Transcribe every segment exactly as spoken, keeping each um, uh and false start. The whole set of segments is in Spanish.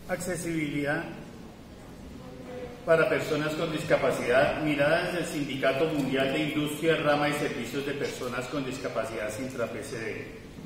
Accesibilidad para personas con discapacidad, mirada desde el Sindicato Mundial de Industria, Rama y Servicios de Personas con Discapacidad Sintra-P C D.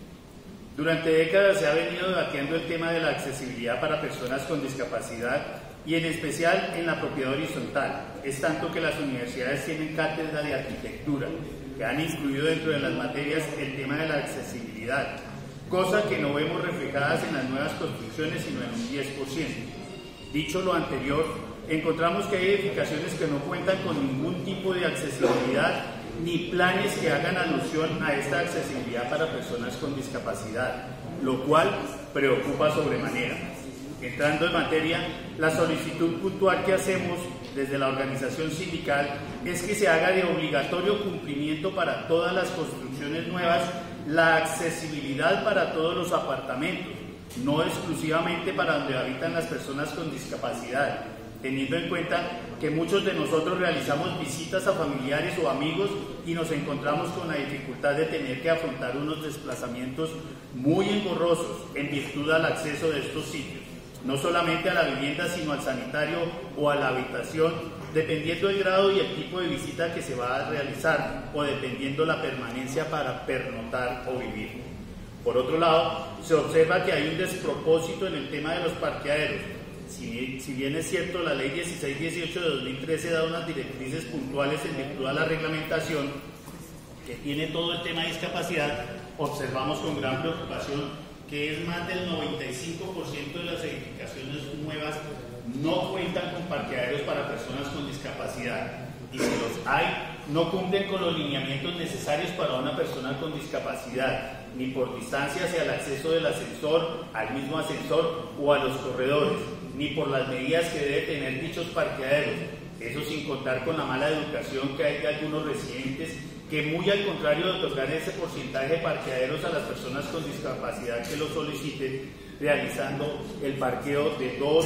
Durante décadas se ha venido debatiendo el tema de la accesibilidad para personas con discapacidad y en especial en la propiedad horizontal. Es tanto que las universidades tienen cátedra de arquitectura que han incluido dentro de las materias el tema de la accesibilidad, cosa que no vemos reflejadas en las nuevas construcciones sino en un diez por ciento. Dicho lo anterior, encontramos que hay edificaciones que no cuentan con ningún tipo de accesibilidad ni planes que hagan alusión a esta accesibilidad para personas con discapacidad, lo cual preocupa sobremanera. Entrando en materia, la solicitud puntual que hacemos desde la organización sindical es que se haga de obligatorio cumplimiento para todas las construcciones nuevas la accesibilidad para todos los apartamentos, no exclusivamente para donde habitan las personas con discapacidad, teniendo en cuenta que muchos de nosotros realizamos visitas a familiares o amigos y nos encontramos con la dificultad de tener que afrontar unos desplazamientos muy engorrosos en virtud al acceso de estos sitios, no solamente a la vivienda sino al sanitario o a la habitación, dependiendo del grado y el tipo de visita que se va a realizar o dependiendo la permanencia para pernoctar o vivir. Por otro lado, se observa que hay un despropósito en el tema de los parqueaderos. Si, si bien es cierto, la ley dieciséis dieciocho de dos mil trece da unas directrices puntuales en virtud a la reglamentación que tiene todo el tema de discapacidad, observamos con gran preocupación que es más del noventa y cinco por ciento de las edificaciones nuevas no cuentan con parqueaderos para personas con discapacidad, y si los hay, no cumplen con los lineamientos necesarios para una persona con discapacidad, ni por distancia hacia el acceso del ascensor, al mismo ascensor o a los corredores, ni por las medidas que debe tener dichos parqueaderos. Eso sin contar con la mala educación que hay de algunos residentes que, muy al contrario de otorgar ese porcentaje de parqueaderos a las personas con discapacidad que lo soliciten, realizando el parqueo de dos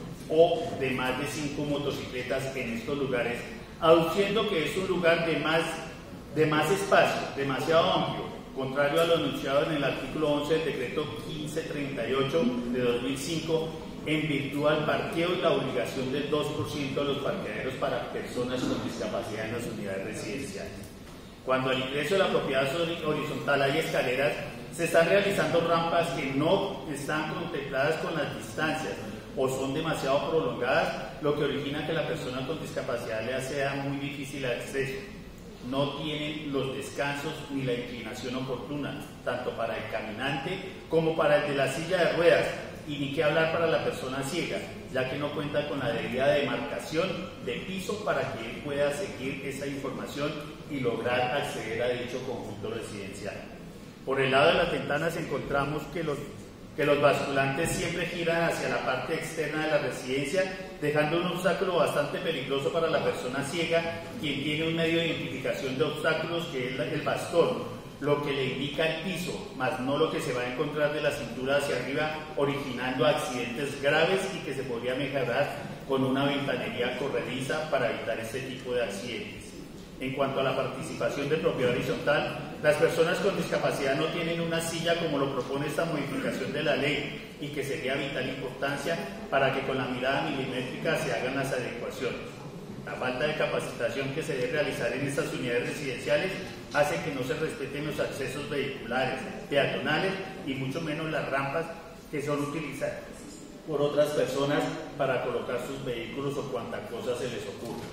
o de más de cinco motocicletas en estos lugares, aduciendo que es un lugar de más, de más espacio, demasiado amplio, contrario a lo anunciado en el artículo once del decreto quince treinta y ocho de dos mil cinco, en virtud al parqueo y la obligación del dos por ciento de los parqueaderos para personas con discapacidad en las unidades residenciales. Cuando al ingreso de la propiedad horizontal hay escaleras, se están realizando rampas que no están contempladas con las distancias o son demasiado prolongadas, lo que origina que la persona con discapacidad le sea muy difícil el acceso. No tienen los descansos ni la inclinación oportuna, tanto para el caminante como para el de la silla de ruedas, y ni qué hablar para la persona ciega, ya que no cuenta con la debida demarcación de piso para que él pueda seguir esa información y lograr acceder a dicho conjunto residencial. Por el lado de las ventanas encontramos que los, que los basculantes siempre giran hacia la parte externa de la residencia, dejando un obstáculo bastante peligroso para la persona ciega, quien tiene un medio de identificación de obstáculos que es el bastón, lo que le indica el piso, más no lo que se va a encontrar de la cintura hacia arriba, originando accidentes graves y que se podría mejorar con una ventanería corrediza para evitar este tipo de accidentes. En cuanto a la participación de propiedad horizontal, las personas con discapacidad no tienen una silla como lo propone esta modificación de la ley y que sería de vital importancia para que con la mirada milimétrica se hagan las adecuaciones. La falta de capacitación que se debe realizar en estas unidades residenciales hace que no se respeten los accesos vehiculares, peatonales y mucho menos las rampas que son utilizadas por otras personas para colocar sus vehículos o cuanta cosa se les ocurra.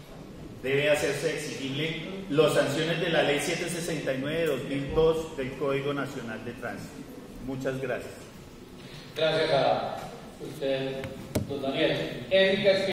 Debe hacerse exigible las sanciones de la Ley setecientos sesenta y nueve de dos mil dos del Código Nacional de Tránsito. Muchas gracias. Gracias a usted, don Daniel.